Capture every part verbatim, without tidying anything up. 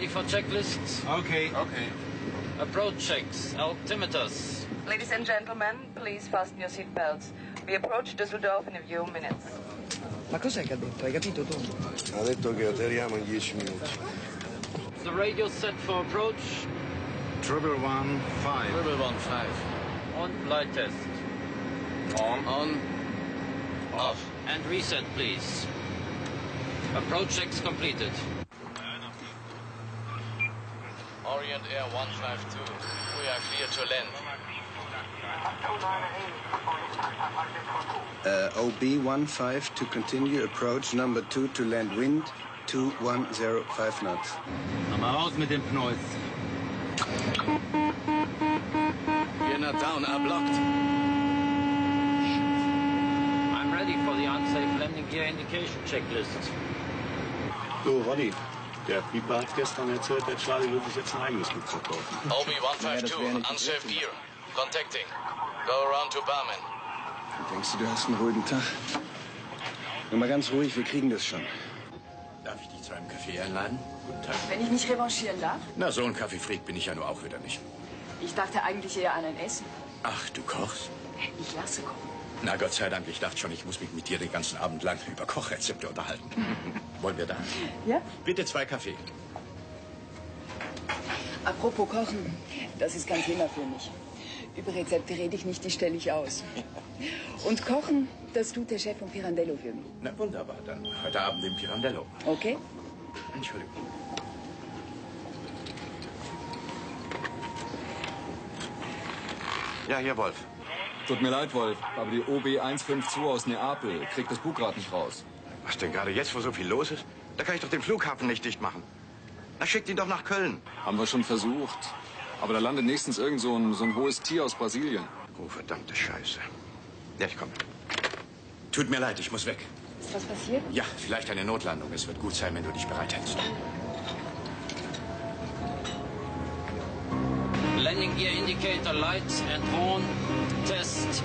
Ready for checklists? Okay. Okay. Approach checks. Altimeters. Ladies and gentlemen, please fasten your seatbelts. We approach Düsseldorf in a few minutes. Ma cos'è che ha detto? Hai capito tu? Ha detto che atterriamo in dieci minuti. The radio set for approach. Triple one five. Triple one five. On flight test. On. On. Off. And reset, please. Approach checks completed. Orient Air one five two. We are clear to land. Uh, O B one five to continue approach number two to land wind two one zero five knots. Mal raus mit dem Pneus. You're not down, are blocked. I'm ready for the unsafe landing gear indication checklist. So, Ronny, der Pieper hat gestern erzählt, der Charlie will sich jetzt ein eigenes Flugzeug kaufen. O B one five two, unsafe gear. Contacting. Go around to Barman. Denkst du, du hast einen ruhigen Tag? Nur mal ganz ruhig, wir kriegen das schon. Darf ich dich zu einem Kaffee einladen? Guten Tag. Wenn ich mich revanchieren darf? Na, so ein Kaffeefreak bin ich ja nur auch wieder nicht. Ich dachte eigentlich eher an ein Essen. Ach, du kochst? Ich lasse kochen. Na, Gott sei Dank, ich dachte schon, ich muss mich mit dir den ganzen Abend lang über Kochrezepte unterhalten. Wollen wir da? Ja? Bitte zwei Kaffee. Apropos Kochen, das ist kein Thema für mich. Über Rezepte rede ich nicht, die stelle ich aus. Und Kochen, das tut der Chef von Pirandello für mich. Na, wunderbar. Dann heute Abend im Pirandello. Okay? Entschuldigung. Ja, hier, Wolf. Tut mir leid, Wolf, aber die O B eins fünf zwei aus Neapel kriegt das Bugrad nicht raus. Was denn gerade jetzt, wo so viel los ist? Da kann ich doch den Flughafen nicht dicht machen. Na, schickt ihn doch nach Köln. Haben wir schon versucht. Aber da landet nächstens irgend so ein, so ein hohes Tier aus Brasilien. Oh, verdammte Scheiße. Ja, ich komme. Tut mir leid, ich muss weg. Ist was passiert? Ja, vielleicht eine Notlandung. Es wird gut sein, wenn du dich bereithältst. Landing gear indicator lights and on. Test.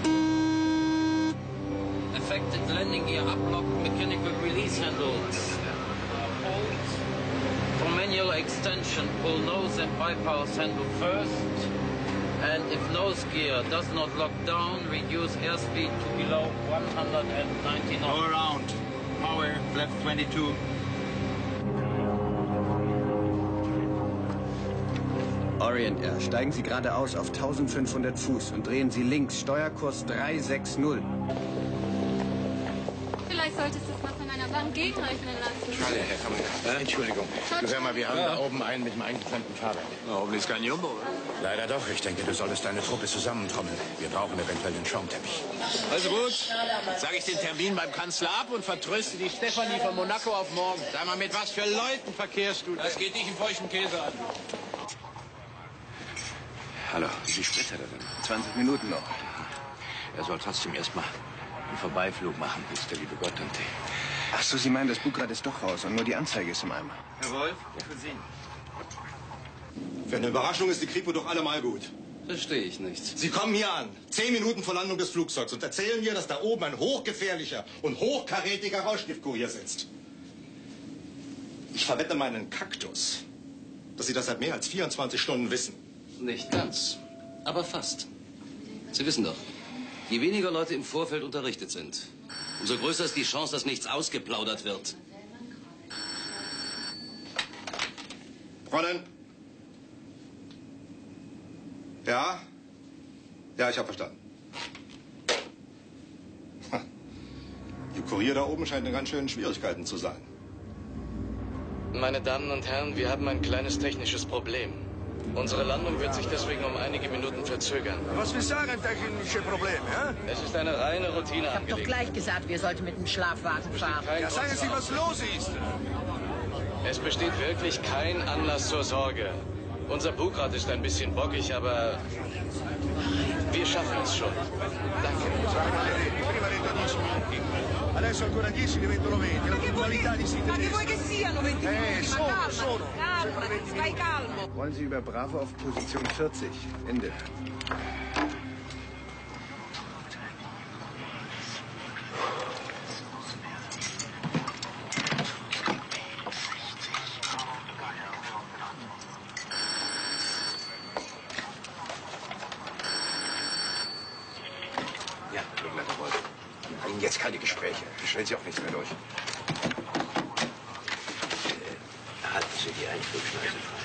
Affected landing gear uplock mechanical release handles. Hold. For manual extension, pull nose and bypass handle first. And if nose gear does not lock down, reduce airspeed to below one hundred ninety knots. Go around. Power, left twenty-two. Orient Air, steigen Sie geradeaus auf eintausendfünfhundert Fuß und drehen Sie links, Steuerkurs drei sechs null. Vielleicht solltest du es mal von einer Bank gegenrechnen lassen. Schade, Herr Kommandant. Äh, Entschuldigung. Du, hör mal, wir haben da oben einen mit einem eingeklemmten Fahrwerk. Na, hoffentlich ist kein Jumbo, oder? Leider doch. Ich denke, du solltest deine Truppe zusammentrommeln. Wir brauchen eventuell den Schaumteppich. Also gut, sage ich den Termin beim Kanzler ab und vertröste die Stefanie von Monaco auf morgen. Sag mal, mit was für Leuten verkehrst du? Das geht dich in feuchten Käse an. Hallo, wie viel Sprit hat er denn? zwanzig Minuten noch. Er soll trotzdem erst mal einen Vorbeiflug machen, bis der liebe Gott und Ach so, Sie meinen, das Bugrad ist doch raus und nur die Anzeige ist im Eimer. Herr Wolf, für Sie. Für eine Überraschung ist die Kripo doch allemal gut. Verstehe ich nicht. Sie kommen hier an, zehn Minuten vor Landung des Flugzeugs und erzählen mir, dass da oben ein hochgefährlicher und hochkarätiger Rauschgiftkurier sitzt. Ich verwette meinen Kaktus, dass Sie das seit mehr als vierundzwanzig Stunden wissen. Nicht ganz, aber fast. Sie wissen doch, je weniger Leute im Vorfeld unterrichtet sind, umso größer ist die Chance, dass nichts ausgeplaudert wird. Fräulein? Ja? Ja, ich habe verstanden. Ihr Kurier da oben scheint in ganz schönen Schwierigkeiten zu sein. Meine Damen und Herren, wir haben ein kleines technisches Problem. Unsere Landung wird sich deswegen um einige Minuten verzögern. Was ist ein technisches Problem, ja? Es ist eine reine Routine. Ich habe doch gleich gesagt, wir sollten mit dem Schlafwagen fahren. Ja, sagen Sie, was los ist. Es besteht wirklich kein Anlass zur Sorge. Unser Bugrad ist ein bisschen bockig, aber wir schaffen es schon. Danke. Adesso ancora dieci diventano venti. La puntualità di Ma che vuoi che siano venti Eh, minuti? sono, Calma, sono. calma, stai calmo. Wollen Sie über Bravo auf Position vierzig. Ende. Ihnen jetzt keine Gespräche. Wir stellen Sie auch nichts mehr durch. Äh, halten Sie die Einflugschneise frei.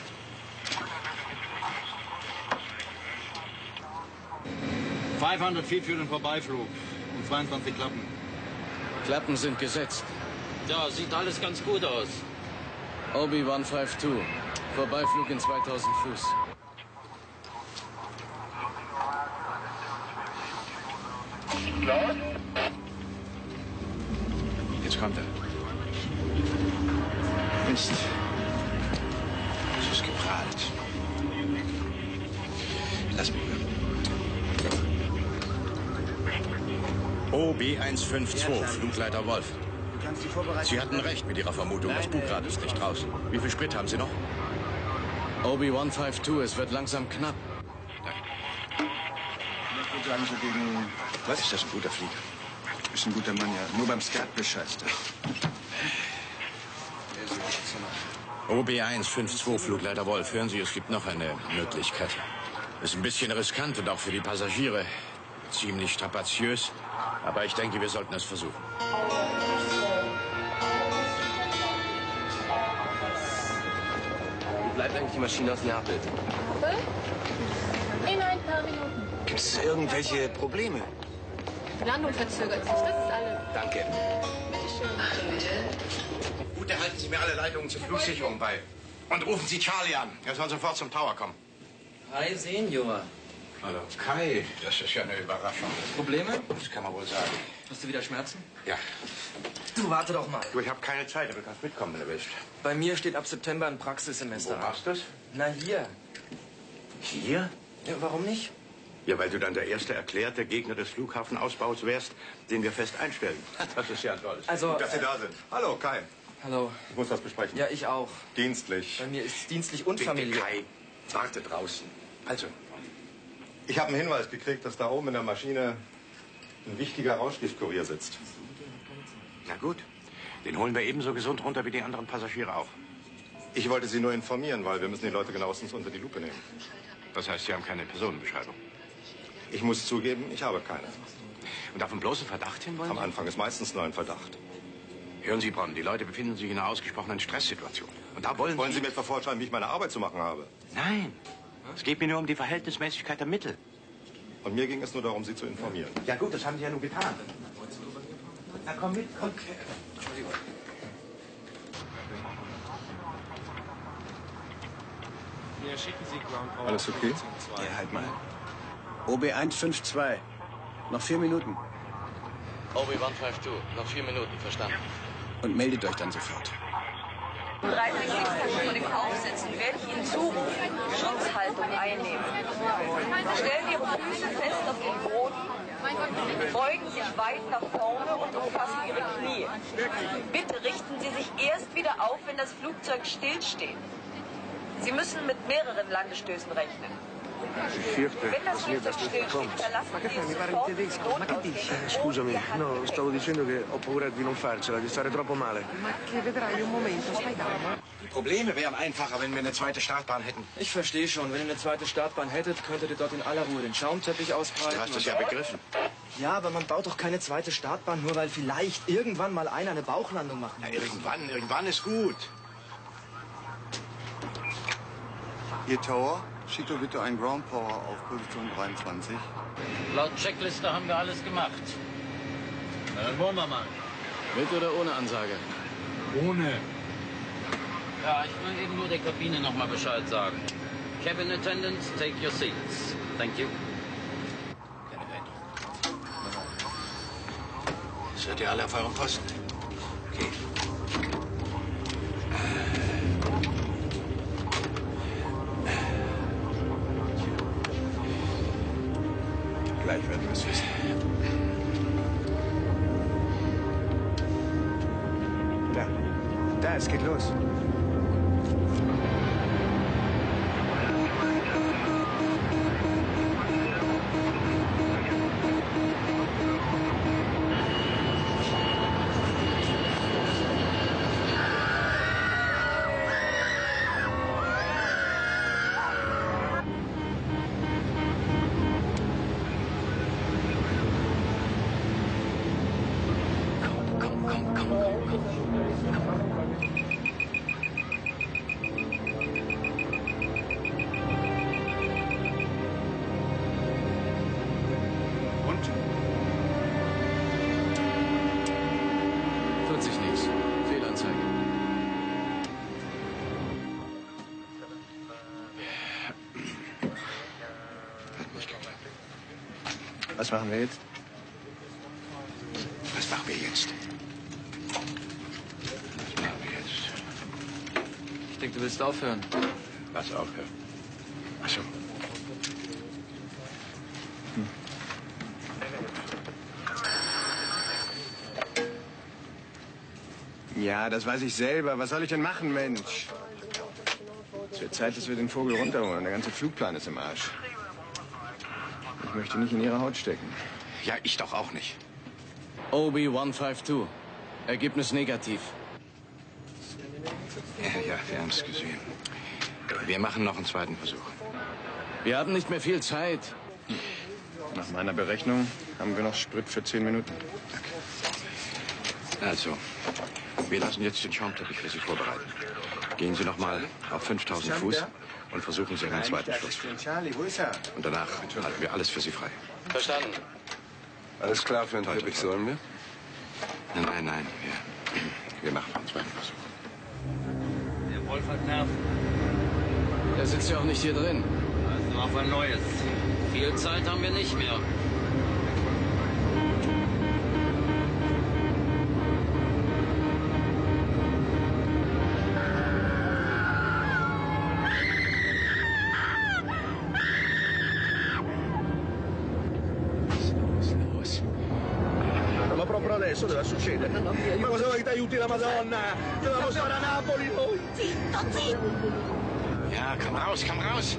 fünfhundert Feet für den Vorbeiflug. Und zweiundzwanzig Klappen. Klappen sind gesetzt. Ja, sieht alles ganz gut aus. Obi eins fünf zwei. Vorbeiflug in zweitausend Fuß. Jetzt kommt er. Mist. Es ist geprahlt. Lass mich hören. O B eins fünf zwei, Flugleiter Wolf. Sie hatten recht mit Ihrer Vermutung, das Bugrad ist nicht draußen. Wie viel Sprit haben Sie noch? Obi eins fünf zwei, es wird langsam knapp. Ich würde sagen, so gegen... Was ist das, ein guter Flieger? Ist ein guter Mann, ja. Nur beim Skat bescheißt er. O B eins fünf zwei, Flugleiter Wolf. Hören Sie, es gibt noch eine Möglichkeit. Ist ein bisschen riskant und auch für die Passagiere ziemlich strapaziös. Aber ich denke, wir sollten es versuchen. Wie bleibt eigentlich die Maschine aus Neapel? In ein paar Minuten. Gibt es irgendwelche Probleme? Die Landung verzögert sich, das ist alles. Danke. Bitte Gut, erhalten Sie mir alle Leitungen zur Flugsicherung bei. Und rufen Sie Charlie an. Er soll sofort zum Tower kommen. Hi, Senior. Hallo, Kai. Das ist ja eine Überraschung. Probleme? Das kann man wohl sagen. Hast du wieder Schmerzen? Ja. Du, warte doch mal. Du, ich habe keine Zeit, aber du kannst mitkommen, wenn du willst. Bei mir steht ab September ein Praxissemester. Wo machst du's? Na, hier. Hier? Ja, warum nicht? Ja, weil du dann der erste erklärte Gegner des Flughafenausbaus wärst, den wir fest einstellen. Das ist ja toll. Also, Gut, dass Sie äh, da sind. Hallo, Kai. Hallo. Ich muss was besprechen. Ja, ich auch. Dienstlich. Bei mir ist es dienstlich und Bitte, familiär. Kai, warte draußen. Also, Ich habe einen Hinweis gekriegt, dass da oben in der Maschine ein wichtiger Rauschgiftkurier sitzt. na gut. Den holen wir ebenso gesund runter wie die anderen Passagiere auch. Ich wollte Sie nur informieren, weil wir müssen die Leute genauestens unter die Lupe nehmen. Das heißt, Sie haben keine Personenbeschreibung. Ich muss zugeben, ich habe keine. Und auf den bloßen Verdacht hin wollen Am Sie? Anfang ist meistens nur ein Verdacht. Hören Sie, Bronn, die Leute befinden sich in einer ausgesprochenen Stresssituation. Und da wollen, Wollen Sie mir etwa vorschreiben, wie ich meine Arbeit zu machen habe? Nein. Es geht mir nur um die Verhältnismäßigkeit der Mittel. Und mir ging es nur darum, Sie zu informieren. Ja gut, das haben Sie ja nun getan. Na komm mit, komm. Hier schicken Sie Ground Power. Alles okay? Ja, halt mal. O B eins fünf zwei. Noch vier Minuten. Obi eins fünf zwei, noch vier Minuten, verstanden. Und meldet euch dann sofort. dreißig Sekunden vor dem Aufsetzen werde ich Ihnen zurufen, Schutzhaltung einnehmen. Stellen Ihre Füße fest auf den Boden, beugen sich weit nach vorne und umfassen Ihre Knie. Bitte richten Sie sich erst wieder auf, wenn das Flugzeug stillsteht. Sie müssen mit mehreren Landestößen rechnen. Wenn das Flugzeug stillsteht, verlassen Sie es sofort die Notausgänge. Scusami, no, stavo dicendo che ho paura di non farcela, di stare troppo male. Ma che vedrai un momento, stai calmo. Die Probleme wären einfacher, wenn wir eine zweite Startbahn hätten. Ich verstehe schon. Wenn ihr eine zweite Startbahn hättet, könntet ihr dort in aller Ruhe den Schaumteppich ausbreiten. Du hast es ja begriffen. Ja, aber man baut doch keine zweite Startbahn, nur weil vielleicht irgendwann mal einer eine Bauchlandung machen Ja, muss. irgendwann, irgendwann ist gut. Ihr Tower, schickt doch bitte einen Ground Power auf Position dreiundzwanzig. Laut Checkliste haben wir alles gemacht. Na, dann wollen wir mal. Mit oder ohne Ansage? Ohne. Ja, ich will eben nur der Kabine noch mal Bescheid sagen. Cabin attendants, take your seats. Thank you. Seid ihr alle auf eurem Posten? Okay. Gleich werden wir es wissen. Da, da, es geht los. Und? Tut sich nichts. Fehlanzeige. Hat nicht geklappt. Was machen wir jetzt? Was machen wir jetzt? Was machen wir jetzt? Ich denke, du willst aufhören. Was aufhören? Ach so. Ja, das weiß ich selber. Was soll ich denn machen, Mensch? Es wird Zeit, dass wir den Vogel runterholen. Der ganze Flugplan ist im Arsch. Ich möchte nicht in ihre Haut stecken. Ja, ich doch auch nicht. O B eins fünf zwei. Ergebnis negativ. Ja, ja, wir haben es gesehen. Wir machen noch einen zweiten Versuch. Wir haben nicht mehr viel Zeit. Nach meiner Berechnung haben wir noch Sprit für zehn Minuten. Also, wir lassen jetzt den Schaumteppich für Sie vorbereiten. Gehen Sie noch mal auf fünftausend Fuß und versuchen Sie einen zweiten Schuss. Charlie, wo ist er? Und danach halten wir alles für Sie frei. Verstanden. Alles klar für einen Teppich, sollen wir? Nein, nein, nein. Wir, wir machen einen zweiten Versuch. Der Wolf hat Nerven. Der sitzt ja auch nicht hier drin. Also auf ein neues. Viel Zeit haben wir nicht mehr. Ma proprio adesso deve succedere. Ma cosa vuoi che ti aiuti la Madonna? Dovevamo stare a Napoli noi. Zitto, zitto. Ja, komm raus, komm raus.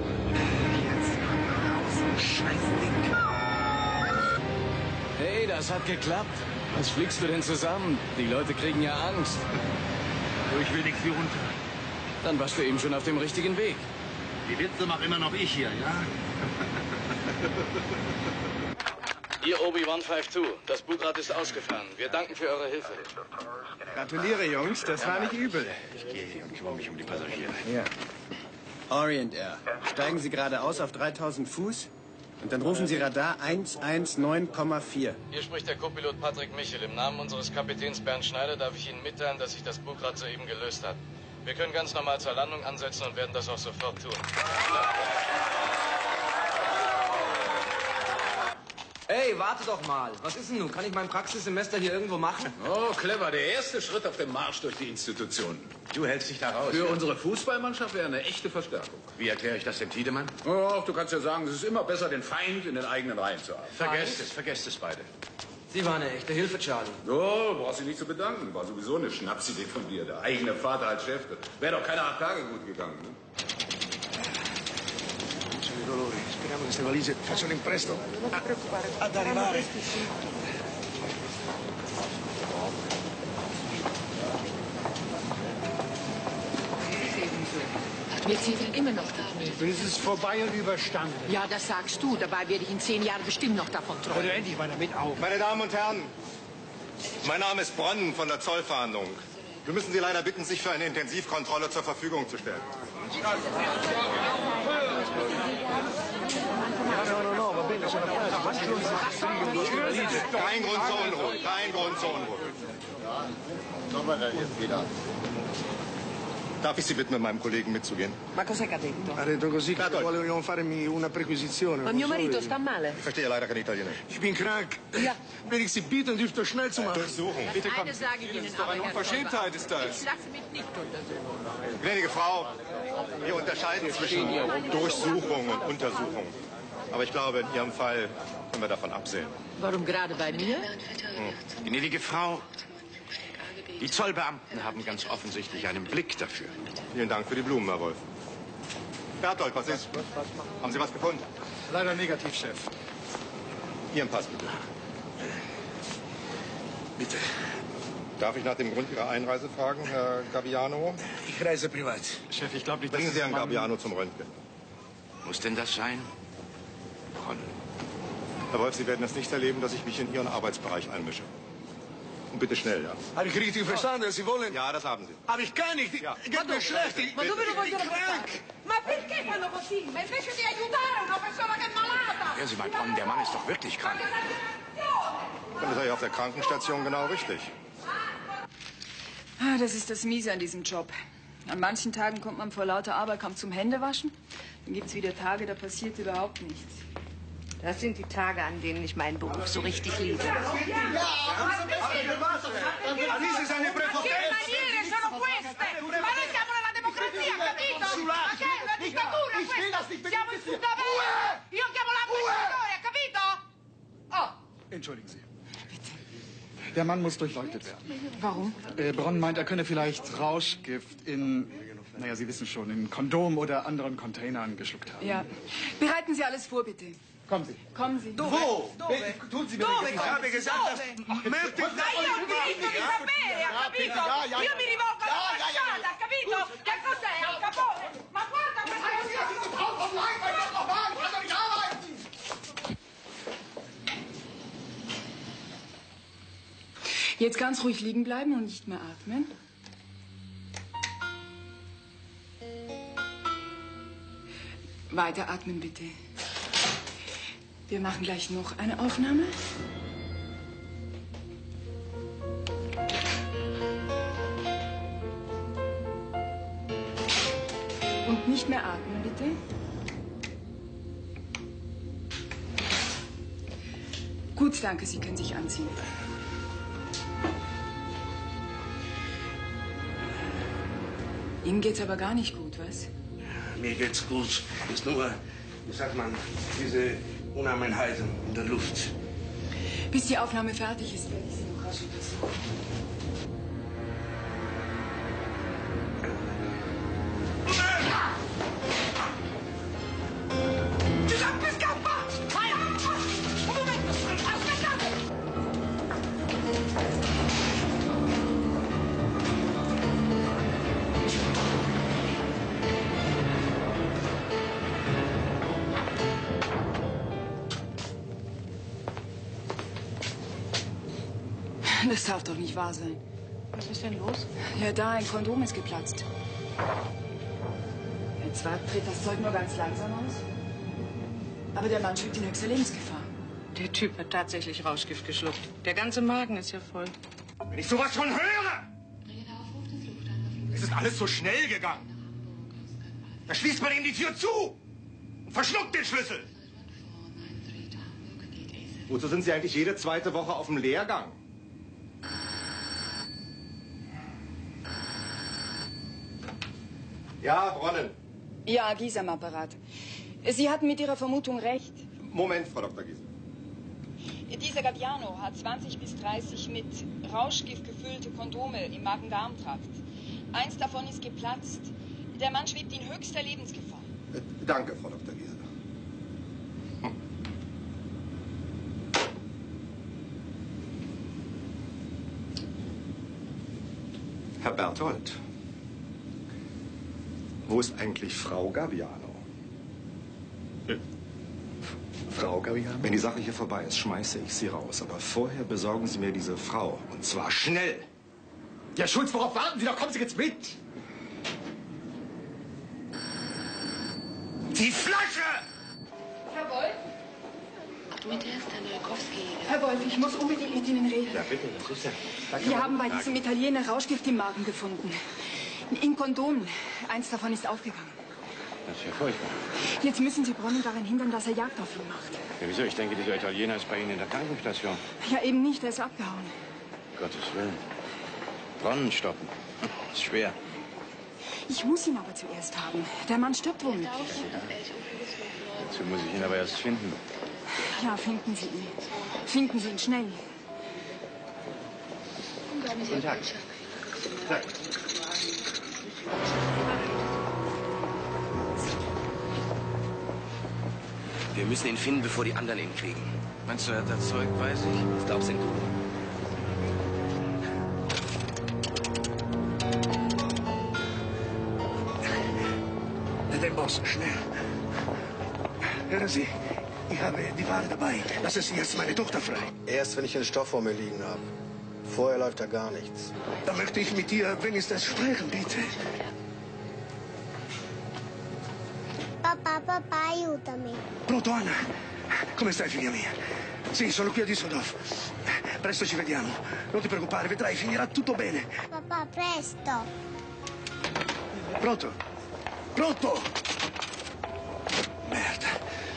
Hey, das hat geklappt. Was fliegst du denn zusammen? Die Leute kriegen ja Angst. Ich will nichts hier runter. Dann warst du eben schon auf dem richtigen Weg. Die Witze mache immer noch ich hier, ja? Ihr O B eins fünf zwei. Das Bugrad ist ausgefahren. Wir danken für eure Hilfe. Gratuliere, Jungs. Das war nicht übel. Ich gehe hier und kümmere mich um die Passagiere. Ja. Orient Air. Steigen Sie geradeaus auf dreitausend Fuß und dann rufen Sie Radar eins eins neun Komma vier. Hier spricht der Co-Pilot Patrick Michel. Im Namen unseres Kapitäns Bernd Schneider darf ich Ihnen mitteilen, dass sich das Bugrad soeben gelöst hat. Wir können ganz normal zur Landung ansetzen und werden das auch sofort tun. Hey, warte doch mal. Was ist denn nun? Kann ich mein Praxissemester hier irgendwo machen? Oh, clever. Der erste Schritt auf dem Marsch durch die Institutionen. Du hältst dich da raus. Für ja? unsere Fußballmannschaft wäre eine echte Verstärkung. Wie erkläre ich das dem Tiedemann? Oh, du kannst ja sagen, es ist immer besser, den Feind in den eigenen Reihen zu haben. Vergesst es, vergesst es beide. Sie waren eine echte Hilfe, Charlie. Oh, brauchst dich nicht zu bedanken. War sowieso eine Schnapsidee von dir. Der eigene Vater als Chef. Wäre doch keine acht Tage gut gegangen. Ne? Sono i dolori. Speriamo che queste valigie facciano in presto a- ad arrivare. Wir zählen immer noch da. Es ist vorbei und überstanden. Ja, das sagst du. Dabei werde ich in zehn Jahren bestimmt noch davon Hör träumen. doch endlich mal damit auf. Meine Damen und Herren, mein Name ist Bronn von der Zollfahndung. Wir müssen Sie leider bitten, sich für eine Intensivkontrolle zur Verfügung zu stellen. No, no, no, va bene, sono a posto. Kein Grund zur Unruhe, kein Grund zur Unruhe. Darf ich Sie bitten, mit meinem Kollegen mitzugehen? Ma cos'è che ha detto? Ha detto così che volevano farmi una perquisizione. Ma mio marito sta male. Ich verstehe leider kein Italienisch. Ich bin krank. Ja. Wenn ich Sie bitte, dürft ihr schnell zu machen. Durchsuchen. Bitte kommen Eine Sie. sage ich Ihnen ist doch aber, eine Herr Unverschämtheit, ist das. Ich lasse mich nicht untersuchen. Gnädige Frau, wir unterscheiden zwischen Durchsuchung und Untersuchung. Aber ich glaube, in Ihrem Fall können wir davon absehen. Warum gerade bei mir? Hm. Gnädige Frau, die Zollbeamten haben ganz offensichtlich einen Blick dafür. Vielen Dank für die Blumen, Herr Wolf. Berthold, was ist? Haben Sie was gefunden? Leider negativ, Chef. Ihren Pass, bitte. Bitte. Darf ich nach dem Grund Ihrer Einreise fragen, Herr Gaviano? Ich reise privat. Chef, ich glaube nicht, dass Bringen Sie es Herrn Mann- Gaviano zum Röntgen. Muss denn das sein? Bronn. Herr Wolf, Sie werden es nicht erleben, dass ich mich in Ihren Arbeitsbereich einmische. Und bitte schnell, ja. Habe ich richtig verstanden? Sie wollen... Ja, das haben Sie. Aber ich kann nicht. Ja. Geht mir schlecht. Ich Ma dove lo vogliono bin krank. portare? Ma perché fanno così? Ma invece di aiutare una persona che è malata! Hören Sie mal, Bronn, der Mann ist doch wirklich krank. Dann ist er ja auf der Krankenstation genau richtig. Ah, das ist das Miese an diesem Job. An manchen Tagen kommt man vor lauter Arbeit kaum zum Händewaschen. Dann gibt es wieder Tage, da passiert überhaupt nichts. Das sind die Tage, an denen ich meinen Beruf so richtig liebe. Dies ist eine Präpotenz. sono queste? Ma noi siamo nella democrazia, capito? Ma che è una dittatura questa? Siamo in Sudavera! Io chiamo l'ambasciatore, capito? Oh! Entschuldigen Sie. Der Mann muss durchleuchtet werden. Warum? Äh, Bronn meint, er könne vielleicht Rauschgift in, naja, Sie wissen schon, in Kondom oder anderen Containern geschluckt haben. Ja. Bereiten Sie alles vor, bitte. Kommen Sie. Kommen Sie. Wo? Dove? Tun Sie mir Dove? den Gefallen. Ich habe gesagt, das möchte ich Ma io ho il diritto di sapere, ha capito? Io mi rivolgo all'ambasciata, ha capito? Che cos'è? Il capone? Ma guarda questa Jetzt ganz ruhig liegen bleiben und nicht mehr atmen. Weiter atmen, bitte. Wir machen gleich noch eine Aufnahme. Und nicht mehr atmen, bitte. Gut, danke, Sie können sich anziehen. Ihnen geht's aber gar nicht gut, was? Mir geht's gut. Ist nur, wie sagt man, diese Unannehmheit in der Luft. Bis die Aufnahme fertig ist, werde ich Sie noch rasch untersuchen. Das darf doch nicht wahr sein. Was ist denn los? Ja, da, ein Kondom ist geplatzt. Jetzt zwar tritt das Zeug nur ganz langsam aus. Aber der Mann schwebt in höchster Lebensgefahr. Der Typ hat tatsächlich Rauschgift geschluckt. Der ganze Magen ist ja voll. Wenn ich sowas schon höre! Es ist alles so schnell gegangen. Da schließt man ihm die Tür zu und verschluckt den Schlüssel. Wozu sind Sie eigentlich jede zweite Woche auf dem Lehrgang? Ja, Bronnen. Ja, Gies am Apparat. Sie hatten mit Ihrer Vermutung recht. Moment, Frau Doktor Giese. Dieser Gabbiano hat zwanzig bis dreißig mit Rauschgift gefüllte Kondome im Magen-Darm-Trakt. Eins davon ist geplatzt. Der Mann schwebt in höchster Lebensgefahr. Äh, danke, Frau Doktor Giese. Hm. Herr Berthold, wo ist eigentlich Frau Gabbiano? Äh, Frau Gabbiano? Wenn die Sache hier vorbei ist, schmeiße ich Sie raus. Aber vorher besorgen Sie mir diese Frau. Und zwar schnell. Ja, Schulz, worauf warten Sie? Da kommen Sie jetzt mit. Die Flasche! Herr Wolf? Mit Herrn Stanakowski. Herr Wolf, ich muss unbedingt mit Ihnen reden. Ja, bitte, was ist denn? Wir haben bei diesem Italiener Rauschgift im Magen gefunden. In Kondomen. Eins davon ist aufgegangen. Das ist ja furchtbar. Jetzt müssen Sie Bronnen daran hindern, dass er Jagd auf ihn macht. Ja, wieso? Ich denke, dieser Italiener ist bei Ihnen in der Krankenstation. Ja, eben nicht. Er ist abgehauen. Gottes Willen. Bronnen stoppen. Ist schwer. Ich muss ihn aber zuerst haben. Der Mann stirbt womöglich. Dazu muss ich ihn aber erst finden. Ja, finden Sie ihn. Finden Sie ihn schnell. Guten Tag. Tag. Wir müssen ihn finden, bevor die anderen ihn kriegen. Meinst du, er hat das Zeug bei sich? Ich glaub's nicht. Den Boss, schnell. Hören Sie, ich habe die Ware dabei. Lassen Sie jetzt meine Tochter frei. Erst, wenn ich den Stoff vor mir liegen habe. Vorher läuft da gar nichts. Da möchte ich mit dir wenigstens sprechen, bitte. Papà, papà, aiutami. Pronto, Anna? Come stai, figlia mia? Sì, sono qui a Düsseldorf. Presto ci vediamo. Non ti preoccupare, vedrai, finirà tutto bene. Papà, presto. Pronto? Pronto? Merda.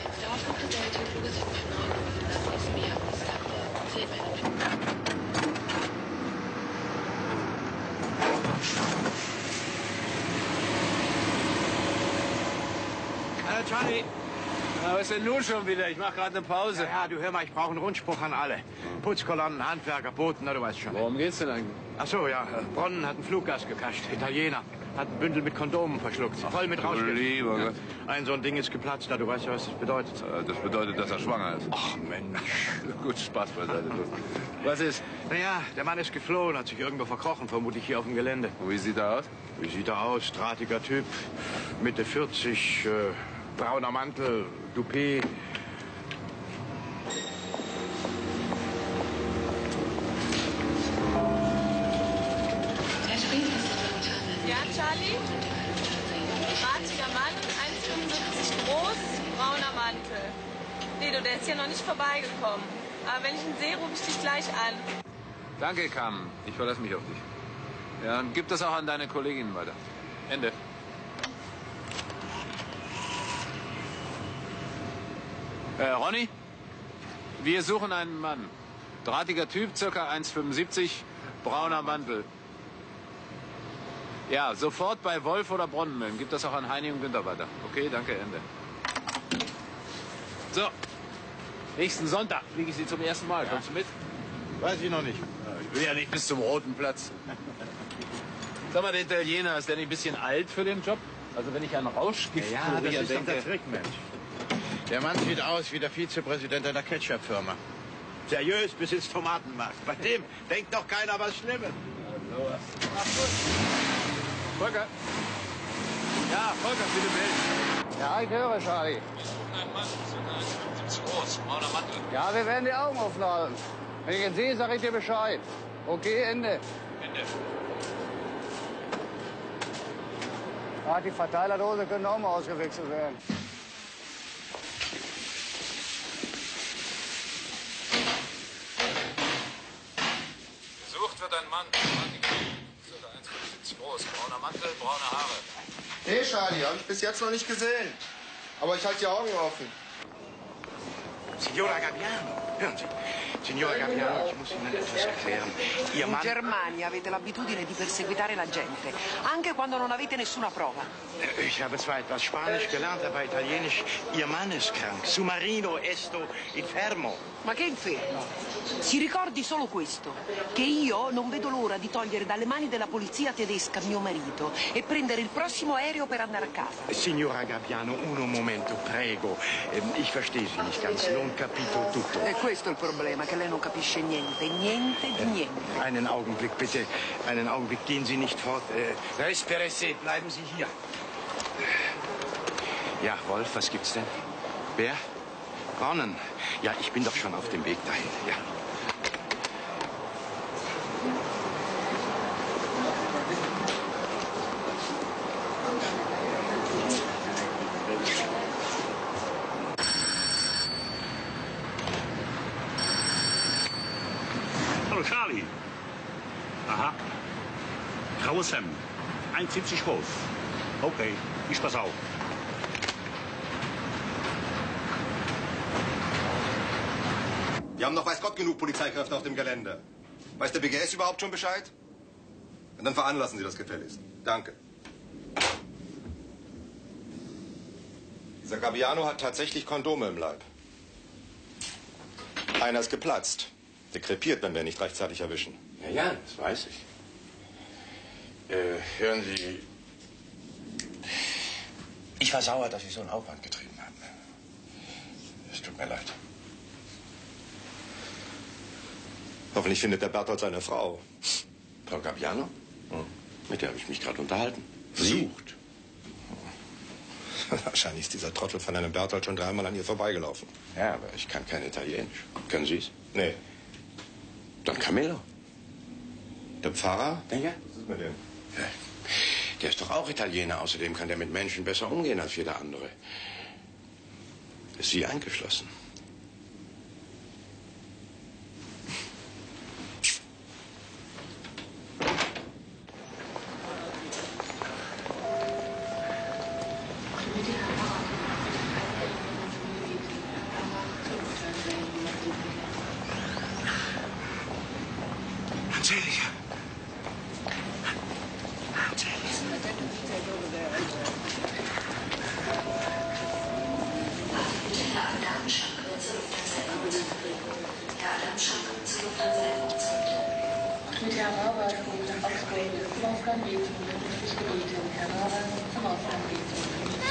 Hallo, Charlie. Na, was ist denn nun schon wieder? Ich mach gerade eine Pause. Ja, ja, du hör mal, ich brauche einen Rundspruch an alle. Putzkolonnen, Handwerker, Boten, na, du weißt schon. Worum geht's denn eigentlich? Ach so, ja. Bronnen hat ein Fluggas gekascht. Italiener. Hat ein Bündel mit Kondomen verschluckt. Voll mit Rauschgift. Lieber Gott. Ein so ein Ding ist geplatzt. Na, du weißt ja, was das bedeutet. Das bedeutet, dass er schwanger ist. Ach, Mensch. Gut, Spaß beiseite. Was ist? Naja, der Mann ist geflohen, hat sich irgendwo verkrochen, vermutlich hier auf dem Gelände. Wie sieht er aus? Wie sieht er aus? Drahtiger Typ. Mitte vierzig, äh, brauner Mantel, Toupet. Ja, Charlie? Drahtiger Mann, eins Komma fünfundsiebzig groß, brauner Mantel. Nee, du, der ist ja noch nicht vorbeigekommen. Aber wenn ich ihn sehe, rufe ich dich gleich an. Danke, Carmen. Ich verlasse mich auf dich. Ja, und gib das auch an deine Kolleginnen weiter. Ende. Äh, Ronny? Wir suchen einen Mann. Drahtiger Typ, circa eins Komma fünfundsiebzig, brauner Mantel. Ja, sofort bei Wolf oder Bronnenmühlen. Gib das auch an Heini und Günther weiter. Okay, danke, Ende. So, nächsten Sonntag fliege ich Sie zum ersten Mal. Ja. Kommst du mit? Weiß ich noch nicht. Ich will ja nicht bis zum Roten Platz. Sag mal, der Italiener, ist der nicht ein bisschen alt für den Job? Also wenn ich an Rauschgift Ja, das ist denke... doch der Trick, Mensch. Der Mann sieht aus wie der Vizepräsident einer Ketchup-Firma. Seriös, besitzt Tomatenmarkt. Bei dem denkt doch keiner was Schlimmes. Volker. Ja, Volker, bitte melden. Ja, ich höre, Charlie. Ein Mann, circa eins Komma fünfundsiebzig groß, brauner Mantel. Ja, wir werden die Augen offen halten. Wenn ich ihn sehe, sage ich dir Bescheid. Okay, Ende. Ende. Ah, die Verteilerdose können auch mal ausgewechselt werden. Gesucht wird ein Mann, circa eins Komma fünfundsiebzig groß, brauner Mantel, braune Haare. Nee, Charlie, habe ich bis jetzt noch nicht gesehen. Aber ich halte die Augen offen. Signora Gabbiano, hören Sie. Signora Gabbiano, ich muss Ihnen etwas erklären. Ihr In Mann... Germania avete l'abitudine di perseguitare la gente, anche quando non avete nessuna prova. Ich habe zwar etwas Spanisch gelernt, aber Italienisch. Ihr Mann ist krank. Su marino esto infermo. Ma che inferno? Si ricordi solo questo, che io non vedo l'ora di togliere dalle mani della polizia tedesca mio marito e prendere il prossimo aereo per andare a casa. Signora Gabbiano, uno momento, prego. Ähm, Ich verstehe Sie nicht ganz. Non capito tutto. E questo è il problema, che lei non capisce niente, niente di niente. Einen Augenblick, bitte. Einen Augenblick, gehen Sie nicht fort. Äh, Resperesse, bleiben Sie hier. Ja, Wolf, was gibt's denn? Wer? Bronnen. Ja, ich bin doch schon auf dem Weg dahin. Ja. Hallo Charlie. Aha. Graues Hemd. eins Komma siebzig groß. Okay, ich pass auf. Wir haben noch weiß Gott genug Polizeikräfte auf dem Gelände. Weiß der B G S überhaupt schon Bescheid? Und dann veranlassen Sie das gefälligst. Danke. Dieser Gabbiano hat tatsächlich Kondome im Leib. Einer ist geplatzt. Der krepiert, wenn wir ihn nicht rechtzeitig erwischen. Ja, ja, das weiß ich. Äh, hören Sie, ich war sauer, dass Sie so einen Aufwand getrieben haben. Es tut mir leid. Hoffentlich findet der Berthold seine Frau. Frau Gabbiano? Hm. Mit der habe ich mich gerade unterhalten. Versucht. Wahrscheinlich ist dieser Trottel von einem Berthold schon dreimal an ihr vorbeigelaufen. Ja, aber ich kann kein Italienisch. Können Sie es? Nee. Dann Camillo. Der Pfarrer? Ja, ja. Was ist mit dem? Ja. Der ist doch auch Italiener. Außerdem kann der mit Menschen besser umgehen als jeder andere. Ist Sie eingeschlossen? Angelia. Mit Herrn Rauber zum Ausgang, zum Ausgang geht es möglich gebeten. Herr Rauber zum Ausgang geht es.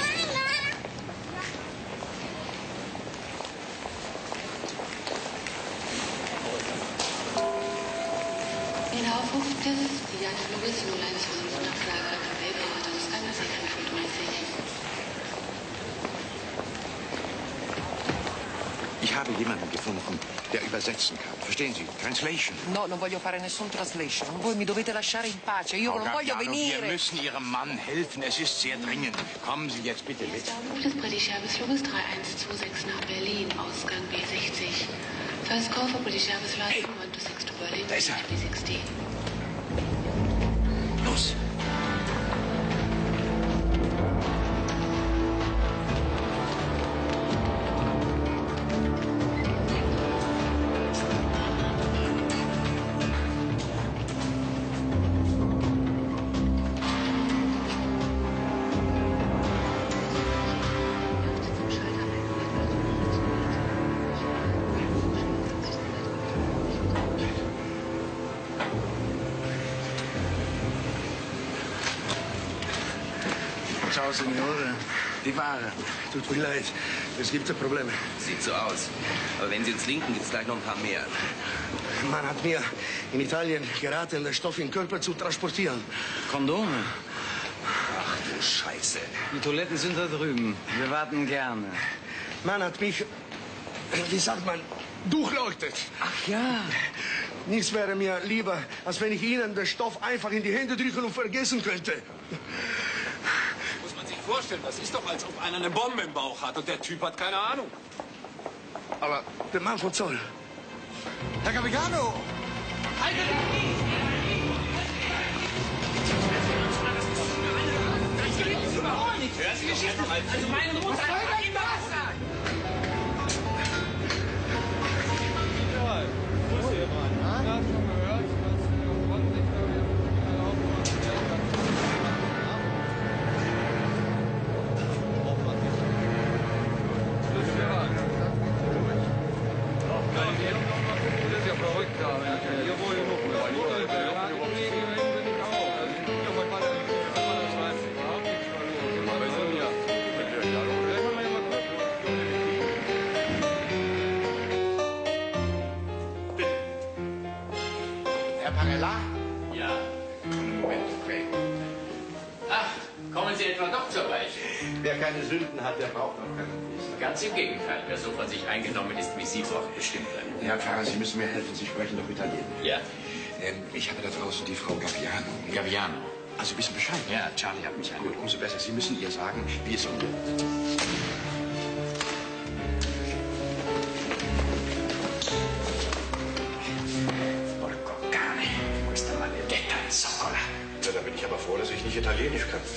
In Aufruf des Diana Luis null eins fünf nach Prager Kabel und Ausgang sechshundertfünfunddreißig. Ich habe jemanden gefunden, der übersetzen kann. Verstehen Sie? Translation. No, non voglio fare nessun translation. Voi mi dovete lasciare in pace. Io Frau non voglio Gagliano, venire. wir müssen Ihrem Mann helfen. Es ist sehr dringend. Kommen Sie jetzt bitte mit. Aufruf des British Airways Fluges drei eins zwei sechs nach Berlin, Ausgang B sechzig. First call for British Airways Flight hey. one two six to Berlin, da ist er. B sechzehn. Los! Ciao, Signore. Die Ware. Tut mir leid. Es gibt Probleme. Sieht so aus. Aber wenn Sie uns linken, gibt es gleich noch ein paar mehr. Man hat mir in Italien geraten, den Stoff im Körper zu transportieren. Kondome? Ach du Scheiße. Die Toiletten sind da drüben. Wir warten gerne. Man hat mich, wie sagt man, durchleuchtet. Ach ja. Nichts wäre mir lieber, als wenn ich Ihnen den Stoff einfach in die Hände drücken und vergessen könnte. Muss man sich vorstellen, das ist doch, als ob einer eine Bombe im Bauch hat und der Typ hat keine Ahnung. Aber der Mann von Zoll. Herr Gagliano! Haltet Hören Sie mich einfach mal. Also meinen Ruder. Was soll denn das? Herr Parella? Ja. Moment, okay. Ach, kommen Sie etwa doch zur Weiche? Wer keine Sünden hat, der braucht auch keinen Priester. Ganz im Gegenteil. Wer so von sich eingenommen ist wie Sie, braucht bestimmt einen. Herr Pfarrer, Sie müssen mir helfen. Sie sprechen doch Italienisch. Ja. Ähm, ich habe da draußen die Frau Gagliano. Gagliano. Also wissen Bescheid. Ja, Charlie hat mich Gut, angerufen. umso besser. Sie müssen ihr sagen, wie es umgeht. Porco cane, questa maledetta zoccola. Ja, da bin ich aber froh, dass ich nicht Italienisch kann.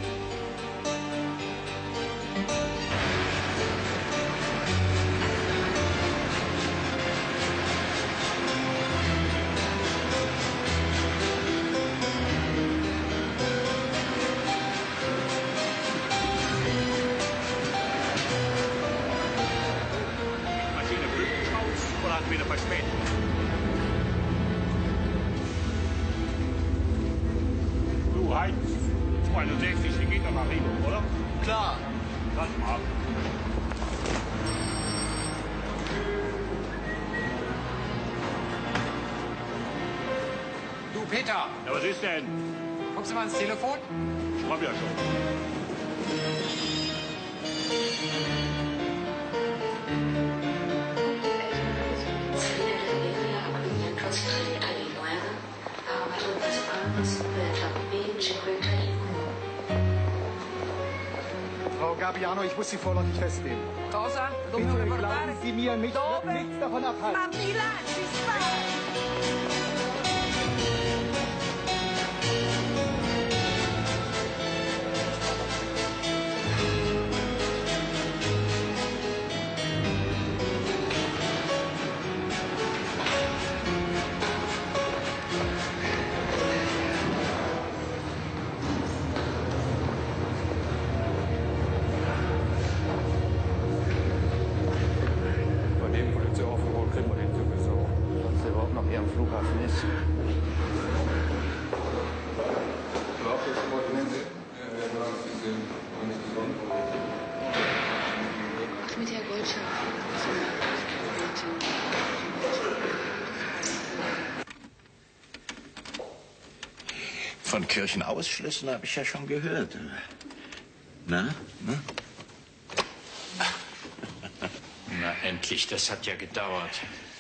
Maschine pünktlich raus oder hatten wir eine Verspätung? Du, Heinz, zweiundsechzig, die geht doch nach Rio, oder? Klar. Lass mal. Du, Peter. Ja, was ist denn? Kommst du mal ans Telefon? Ich hab ja schon. Trasferire alle nuove a Fabiano, ich muss Sie vorläufig festnehmen. Cosa? Dove Bitte, vuoi glauben portare? Sie mir, mich wird Dove? nichts davon abhalten. Ma mi lasci stare! Bei dem Polizeiaufgebot kriegen wir den sowieso. Dass der überhaupt noch hier am Flughafen ist. Mit der Goldschaf. Von Kirchenausschlüssen habe ich ja schon gehört. Na, ne? Na endlich, das hat ja gedauert.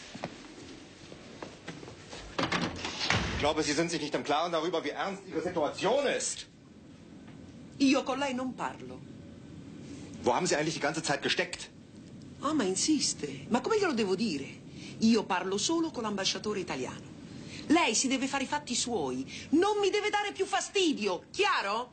Ich glaube, Sie sind sich nicht im Klaren darüber, wie ernst Ihre Situation ist. Io con lei non parlo. Wo haben Sie eigentlich die ganze Zeit gesteckt? Ah, ma insiste. Ma come glielo devo dire? Io parlo solo con l'ambasciatore italiano. Lei si deve fare i fatti suoi. Non mi deve dare più fastidio. Chiaro?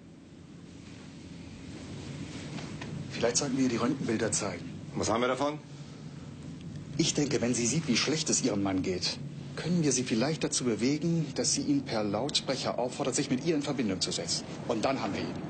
Vielleicht sollten wir ihr die Röntgenbilder zeigen. Was haben wir davon? Ich denke, wenn sie sieht, wie schlecht es ihrem Mann geht, können wir sie vielleicht dazu bewegen, dass sie ihn per Lautsprecher auffordert, sich mit ihr in Verbindung zu setzen. Und dann haben wir ihn.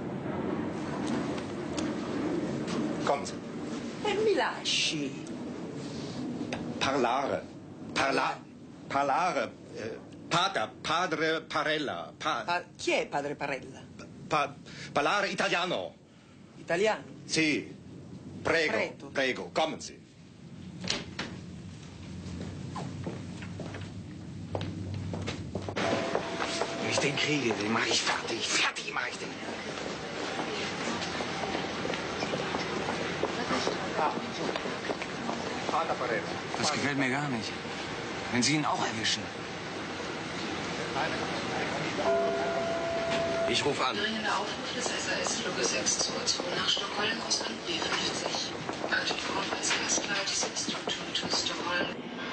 Kommen Sie. E mi lasci. Parlare. Parla parlare. Eh, Pater, Padre Parella. Pa Pa- chi è padre Parella? pa parlare italiano. Italiano? Sì. Prego, Prego. prego, kommen Sie. Wenn ich den kriege, den mache ich fertig. Fertig mache ich den. Pater Parella. Das gefällt mir gar nicht. Wenn Sie ihn auch erwischen. Ich rufe an. Dringender Aufruf des S A S-Fluges sechs zwei zwei nach Stockholm, Russland B fünfzig. Urgent call by S A S Flight six two two to Stockholm.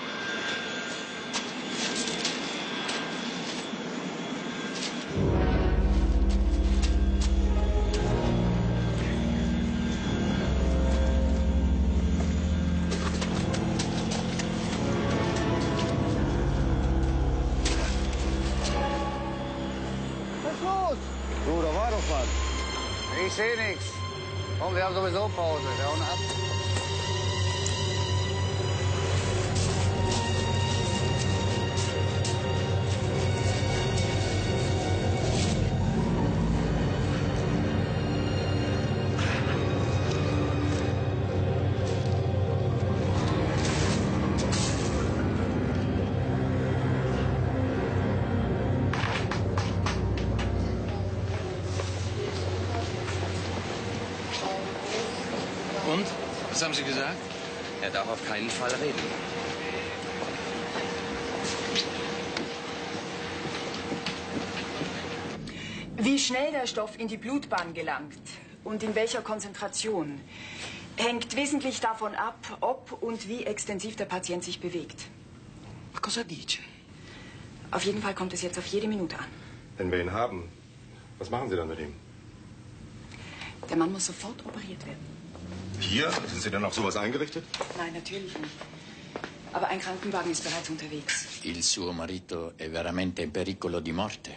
Was ist los? Du, da war doch was. Ich sehe nichts. Komm, wir haben sowieso Pause. Wir hauen ab. Und? Was haben Sie gesagt? Er darf auf keinen Fall reden. Wie schnell der Stoff in die Blutbahn gelangt und in welcher Konzentration, hängt wesentlich davon ab, ob und wie extensiv der Patient sich bewegt. Ma cosa dice? Auf jeden Fall kommt es jetzt auf jede Minute an. Wenn wir ihn haben, was machen Sie dann mit ihm? Der Mann muss sofort operiert werden. Hier? Sind Sie denn auf sowas eingerichtet? Nein, natürlich nicht. Aber ein Krankenwagen ist bereits unterwegs. Il suo marito è veramente in pericolo di morte.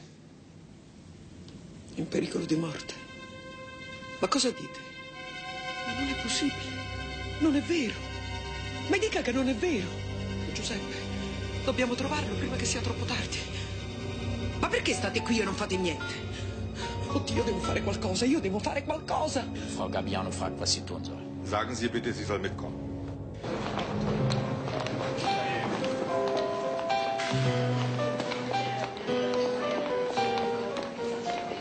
In pericolo di morte? Ma cosa dite? Ma non è possibile. Non è vero. Ma dica che non è vero. Giuseppe, dobbiamo trovarlo prima che sia troppo tardi. Ma perché state qui e non fate niente? Oddio, devo fare qualcosa. Io devo fare qualcosa. Frau Gabiano fragt, was sie tun soll. Sagen Sie ihr bitte, sie soll mitkommen.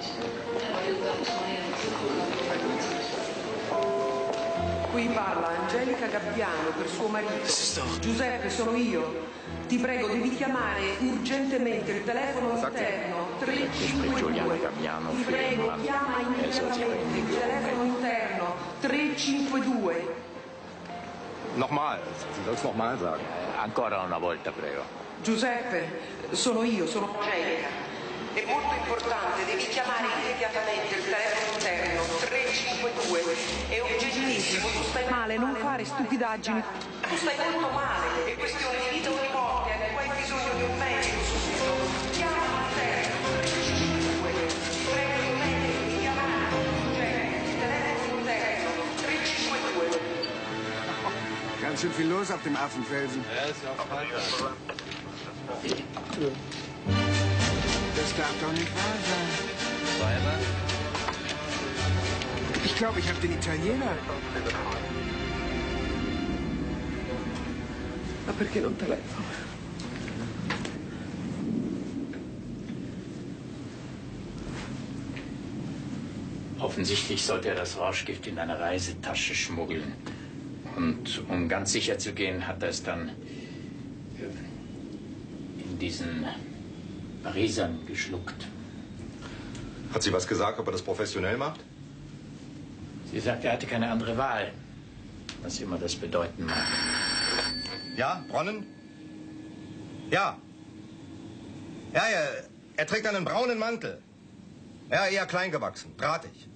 Qui parla Angelica Gabbiano per suo marito. Giuseppe, sono io. Ti prego, devi chiamare urgentemente il telefono interno tre cinque due. Ti prego, chiama immediatamente il telefono interno tre cinque due. Nochmal, Sie soll es nochmal sagen. Ancora una volta, prego. Giuseppe, sono io, sono Angelica. È molto importante, devi chiamare immediatamente il telefono interno tre cinque due. È urgentissimo, tu stai male, non fare stupidaggini. Tu stai molto male, è questione di vita o di morte, hai bisogno di un medico subito. Chiama l'interno tre cinque due. Prego il medico di chiamare il telefono interno tre cinque due. Ganz schön viel los auf dem Affenfelsen. Ja, ist ja auch Freitag. Das darf doch nicht wahr sein. Weiber? Ich glaube, ich habe den Italiener. Ma perché non telefono? Offensichtlich sollte er das Rauschgift in eine Reisetasche schmuggeln. Und um ganz sicher zu gehen, hat er es dann in diesen Parisern geschluckt. Hat sie was gesagt, ob er das professionell macht? Sie sagt, er hatte keine andere Wahl. Was immer das bedeuten mag. Ja, Bronnen? Ja. Ja, er, er trägt einen braunen Mantel. Ja, eher klein gewachsen, drahtig.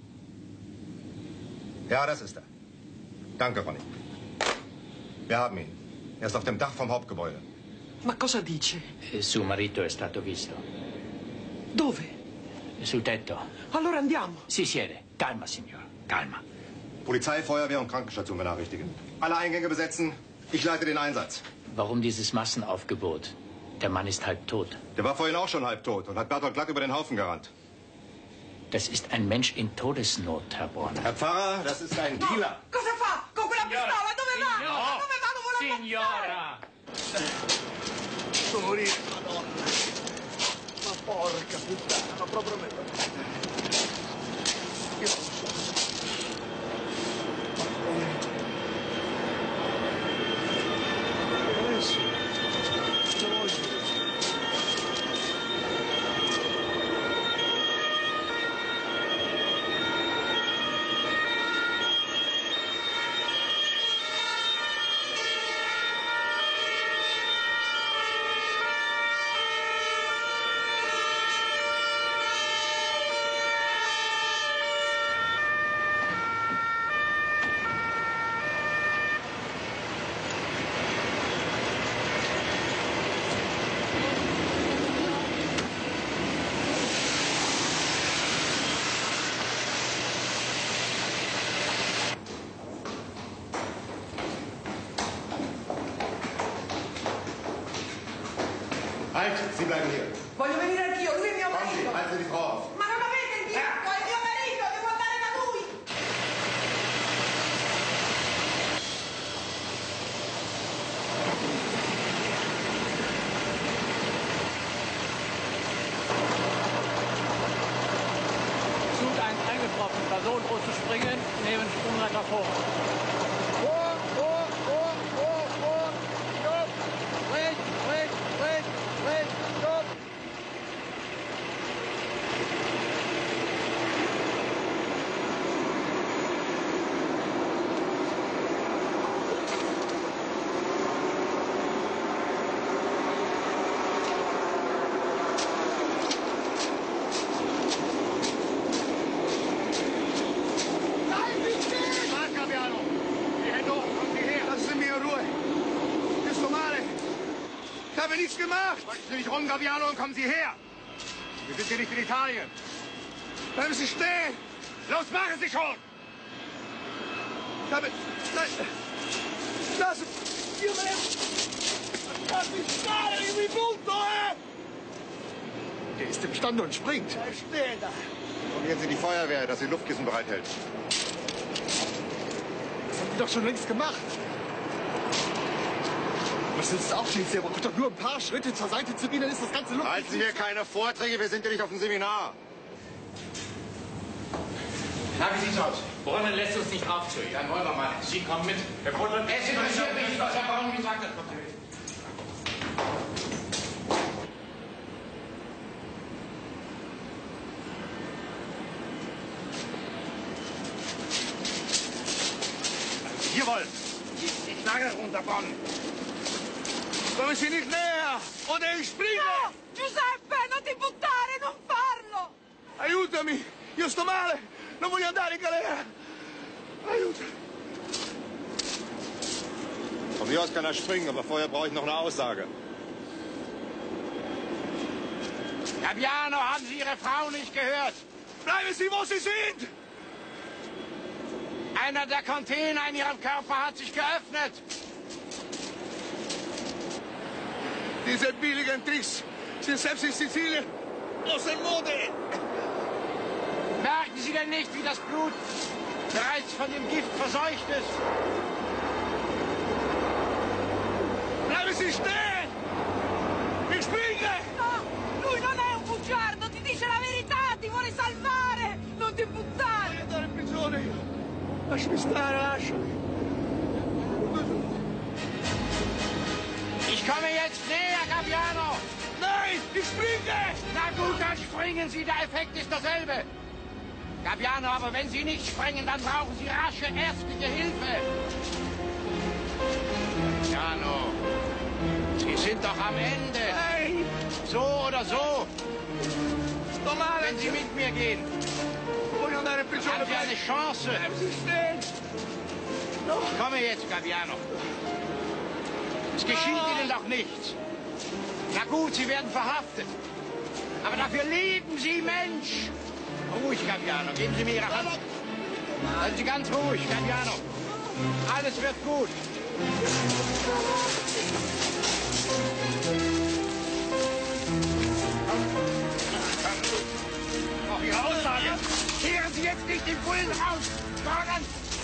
Ja, das ist er. Danke, Ronny. Wir haben ihn. Er ist auf dem Dach vom Hauptgebäude. Ma cosa dice? Suo marito è stato visto. Dove? Sul tetto. Allora andiamo. Si siede. Calma, signor. Calma. Polizei, Feuerwehr und Krankenstation benachrichtigen. Alle Eingänge besetzen. Ich leite den Einsatz. Warum dieses Massenaufgebot? Der Mann ist halb tot. Der war vorhin auch schon halb tot und hat Bertolt glatt über den Haufen gerannt. Das ist ein Mensch in Todesnot, Herr Borner. Herr Pfarrer, das ist ein Dealer. No, cosa fa? Con quella pistola? Dove va? Signora. Dove va? Dove la Signora! Sto morendo, madonna. Ma porca puttana, ma proprio me. Io non so. Adesso. Cosa vuoi dire? Halt, Sie bleiben hier. Voglio venire anch'io, lui è mio Kommen Sie, marito. halten Sie die Frau auf. Ma non avete il diritto, è mio marito, devo andare da lui. Zug eins eingetroffen, Person droht zu springen, neben Sprungretter vor. Vor, vor, vor, vor, vor. Stopp. Wait, wait, wait, wait, stopp. Ich habe nichts gemacht. Machen Sie nicht rum, Gabbiano, und kommen Sie her. Wir sind hier nicht in Italien. Bleiben Sie stehen. Los, machen Sie schon. Ich habe... Nein. Lass... Io me ne... Lass mich stare, io mi butto, eh! Der ist imstande und springt. Bleib stehen da. Informieren Sie die Feuerwehr, dass sie Luftkissen bereithält. Das haben die doch schon längst gemacht. Was willst du aufstehen? Der braucht doch nur ein paar Schritte zur Seite zu gehen, dann ist das ganze Luft... Halten Sie hier keine Vorträge, wir sind hier nicht auf dem Seminar. Na, wie sieht's aus? Brunnen lässt uns nicht drauf zu. Dann wollen wir mal. Sie kommen mit. Herr Brunnen. Es interessiert mich nicht, was Herr Brunnen gesagt hat. Kommt mit. Hier wollen. Die Knarre runter, Brunnen. Kommen Sie nicht näher, oder ich springe! No! Giuseppe, non ti buttare, non farlo! Aiutami! Io sto male! Non voglio andare in galera! Aiuto! Von mir aus kann er springen, aber vorher brauche ich noch eine Aussage. Gabbiano, haben Sie Ihre Frau nicht gehört? Bleiben Sie, wo Sie sind! Einer der Container in Ihrem Körper hat sich geöffnet. Diese billigen Tricks sind selbst in Sizilien außer Mode. Merken Sie denn nicht, wie das Blut bereits von dem Gift verseucht ist? Bleiben Sie stehen! Ich springe! No, lui non è un bugiardo, ti dice la verità, ti vuole salvare! Non ti buttare! Voglio andare in prigione io! Lasciami stare, lasciami! Ich komme jetzt näher, Gabbiano! Nein, ich springe! Na gut, dann springen Sie, der Effekt ist derselbe. Gabbiano, aber wenn Sie nicht springen, dann brauchen Sie rasche ärztliche Hilfe. Gabbiano, Sie sind doch am Ende. Nein! So oder so. Sto male! Wenn Sie mit mir gehen, Voglio andare in prigione! haben Sie eine Chance. Bleiben Sie stehen! No. Ich komme jetzt, Gabbiano. Es geschieht Ihnen doch nichts. Na gut, Sie werden verhaftet. Aber dafür lieben Sie Mensch. Ruhig, Gabbiano. Geben Sie mir Ihre Hand. Seien Sie ganz ruhig, Gabbiano. Alles wird gut. Auf Ihre Aussage. Kehren Sie jetzt nicht den Bullen raus. Morgen.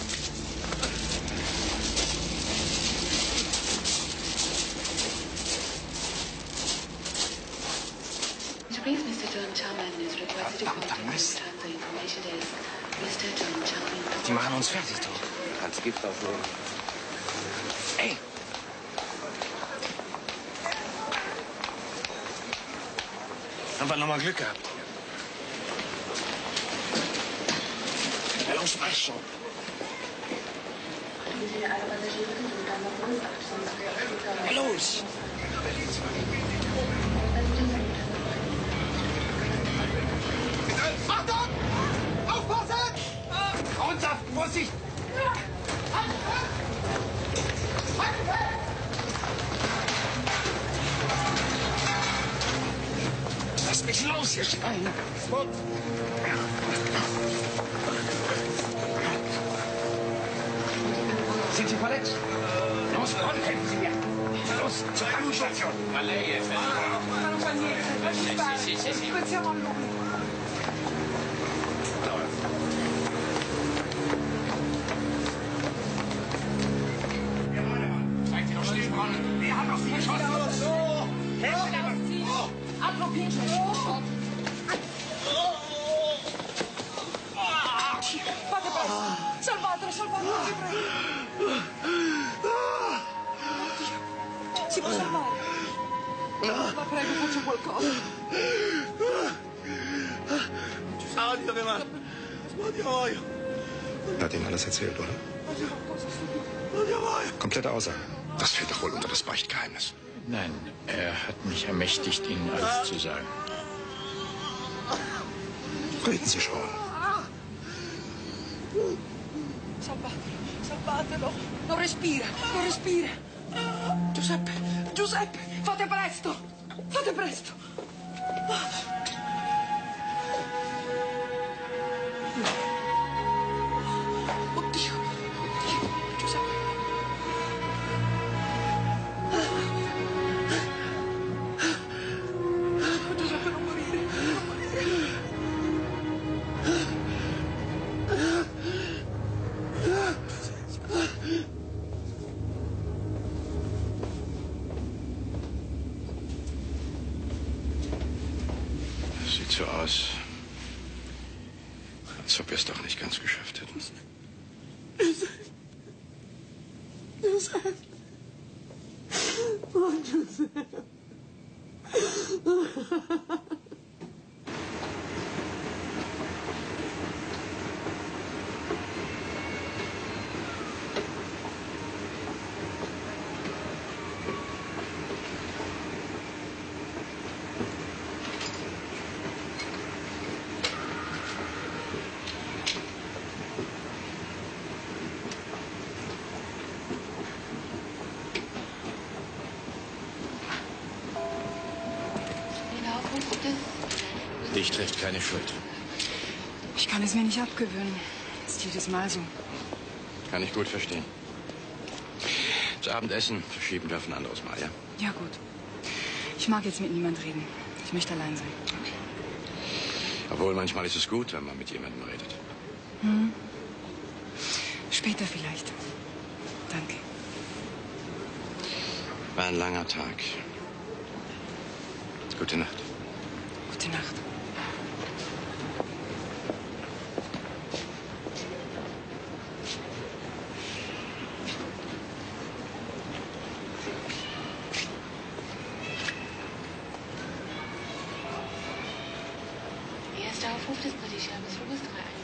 Please, Mister John Charman is requested to call to the Transfer Information Desk. Mister John Charman. Die machen uns fertig, du. Kannst Gift aufnehmen. Ey! Haben wir nochmal Glück gehabt. Ja, los, mach schon. Ja, los! Achtung! Aufpassen! Runter! Vorsicht! Lass mich los, ihr Schwein! Sind Sie verletzt? Los, komm, helfen Sie mir! Los, zur Krankenstation! Ma non fa niente, lasci stare. Sì, sì, sì. Pensiamo a lui. Seid ihr doch still, Brunnen! Wer hat auf Sie geschossen? So! Helfen Sie mir! Altro pinche. Fate presto. Salvatelo, salvatelo, vi prego. Si può salvare. La prego, faccia qualcosa. Oddio che male! Oddio voglio! Hat Ihnen alles erzählt, oder? Oddio voglio! Komplette Aussage. Das fällt doch wohl unter das Beichtgeheimnis. Nein, er hat mich ermächtigt, Ihnen alles zu sagen. Reden Sie schon. Salvatelo, salvatelo. Non respira, non respira. Giuseppe, Giuseppe, fate presto. Fate presto. Oddio, oddio, Giuseppe. Giuseppe, non morire, non morire. Sieht so aus, als als ob wir es doch nicht ganz geschafft hätten. Josef. Oh, Josef. Dich trifft keine Schuld. Ich kann es mir nicht abgewöhnen. Ist jedes Mal so. Kann ich gut verstehen. Das Abendessen verschieben wir auf ein anderes Mal, ja? Ja, gut. Ich mag jetzt mit niemand reden. Ich möchte allein sein. Okay. Obwohl, manchmal ist es gut, wenn man mit jemandem redet. Hm. Später vielleicht. Danke. War ein langer Tag. Gute Nacht. Gute Nacht. Erster Aufruf des British Airways Fluges drei eins.